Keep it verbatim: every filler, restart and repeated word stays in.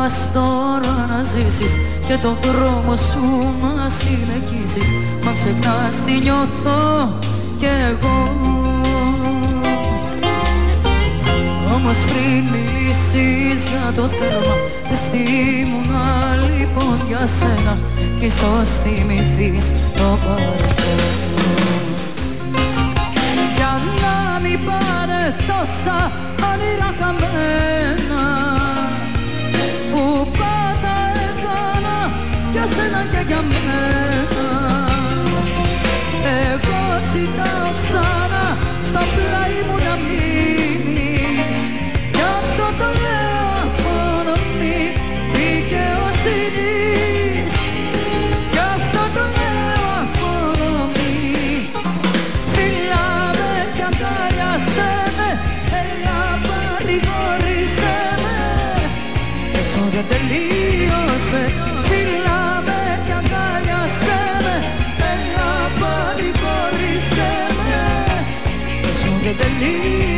πας τώρα να ζήσεις και τον δρόμο σου να συνεχίσεις, μα ξεχνάς τι νιώθω κι εγώ. Όμως πριν μιλήσεις για το τέρμα, πες τι ήμουνα λοιπόν για σένα κι ίσως θυμηθείς το παρελθόν. Για να μην πάνε τόσα όνειρα χαμένα που πάντα έκανα για σένα και για μένα, εγώ ζητάω ξανά στο πλάι μου να μείνεις. Γι' αυτό το λέω απονομή δικαιοσύνης, γι' αυτό το λέω απονομή. Φιλάμε κι αγκάλιασέ με, έλα παρηγόρησέ με, πες μου δεν τελείωσε. Φιλάμε κι αγκάλιασέ με, έλα παρηγόρησέ με, πες μου δεν τελείωσε.